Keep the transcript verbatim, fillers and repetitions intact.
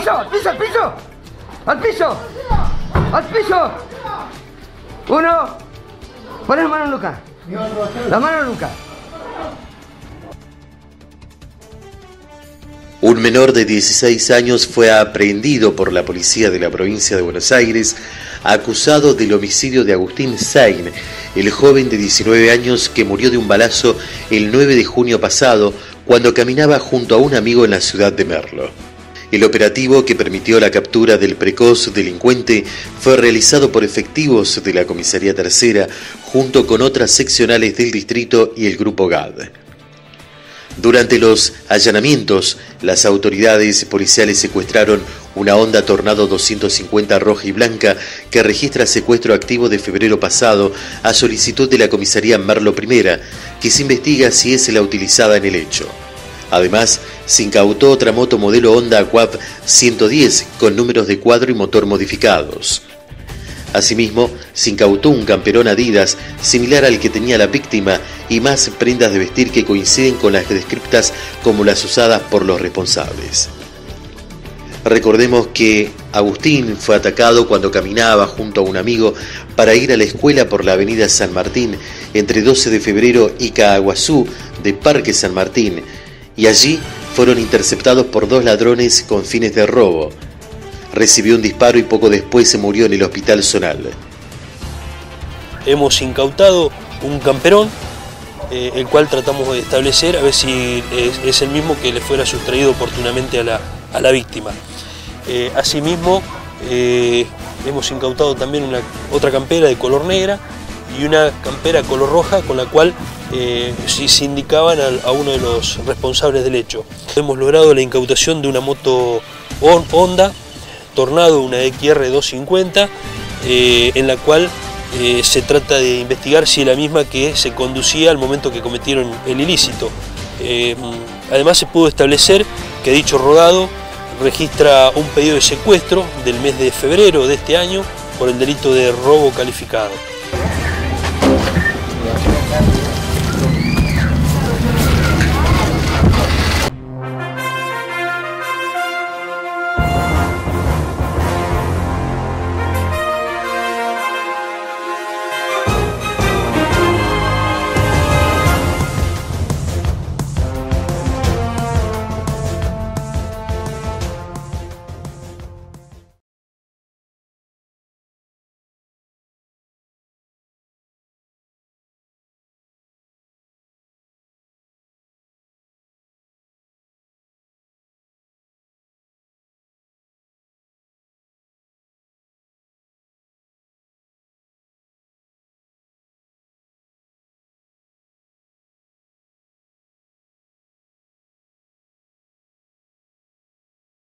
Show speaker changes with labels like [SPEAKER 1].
[SPEAKER 1] piso, al piso, al piso. Al piso. Al piso. Uno. Pon la mano en Lucas. La mano en Lucas.
[SPEAKER 2] Un menor de dieciséis años fue aprehendido por la policía de la provincia de Buenos Aires, acusado del homicidio de Agustín Sain, el joven de diecinueve años que murió de un balazo el nueve de junio pasado cuando caminaba junto a un amigo en la ciudad de Merlo. El operativo que permitió la captura del precoz delincuente fue realizado por efectivos de la Comisaría Tercera junto con otras seccionales del distrito y el Grupo G A D. Durante los allanamientos, las autoridades policiales secuestraron una Honda Tornado doscientos cincuenta roja y blanca que registra secuestro activo de febrero pasado a solicitud de la Comisaría Merlo Primera, que se investiga si es la utilizada en el hecho. Además, se incautó otra moto modelo Honda Aquap ciento diez con números de cuadro y motor modificados. Asimismo, se incautó un camperón Adidas similar al que tenía la víctima y más prendas de vestir que coinciden con las descriptas como las usadas por los responsables. Recordemos que Agustín fue atacado cuando caminaba junto a un amigo para ir a la escuela por la avenida San Martín entre doce de febrero y Caaguazú de Parque San Martín, y allí fueron interceptados por dos ladrones con fines de robo. Recibió un disparo y poco después se murió en el hospital zonal.
[SPEAKER 3] Hemos incautado un camperón, eh, el cual tratamos de establecer a ver si es, es el mismo que le fuera sustraído oportunamente a la, a la víctima. Eh, asimismo, eh, hemos incautado también una, otra campera de color negra y una campera color roja con la cual eh, sí, se indicaban a, a uno de los responsables del hecho. Hemos logrado la incautación de una moto Honda Tornado, una X R doscientos cincuenta, eh, en la cual eh, se trata de investigar si es la misma que se conducía al momento que cometieron el ilícito. Eh, además se pudo establecer que dicho rodado registra un pedido de secuestro del mes de febrero de este año por el delito de robo calificado.